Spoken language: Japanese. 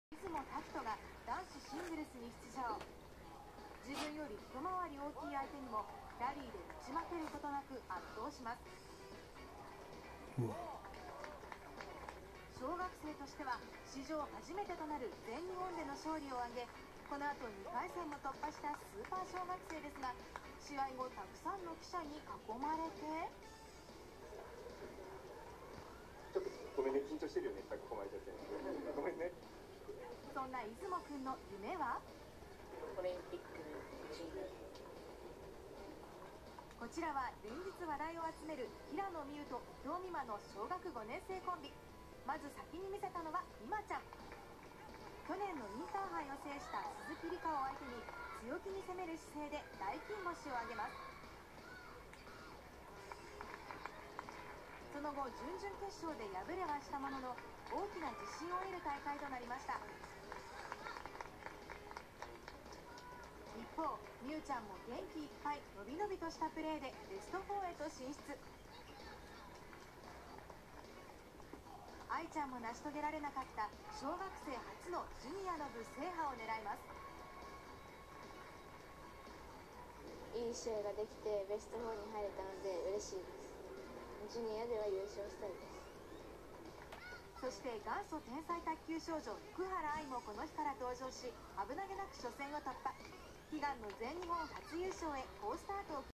出雲拓人が男子シングルスに出場。自分より一回り大きい相手にもラリーで打ち負けることなく圧倒します。小学生としては史上初めてとなる全日本での勝利を挙げ、この後2回戦も突破したスーパー小学生ですが、試合後たくさんの記者に囲まれて、 ちょっとごめんね、緊張してるよね、さっき囲まれちゃって。ごめんね。 そんな出雲くんの夢はオリンピックチーム。 こちらは連日話題を集める平野美宇と伊藤美誠の小学5年生コンビ。まず先に見せたのは美誠ちゃん。去年のインターハイを制した鈴木梨香を相手に強気に攻める姿勢で大金星を挙げます。その後準々決勝で敗れはしたものの、大きな自信を得る大会となりました。一方、美羽ちゃんも元気いっぱいのびのびとしたプレーでベスト4へと進出。愛ちゃんも成し遂げられなかった小学生初のジュニアの部制覇を狙います。 いい試合ができてベスト4に入れたので嬉しいです。ジュニアでは優勝したいです。 そして元祖天才卓球少女福原愛もこの日から登場し、危なげなく初戦を突破。悲願の全日本初優勝へ好スタートを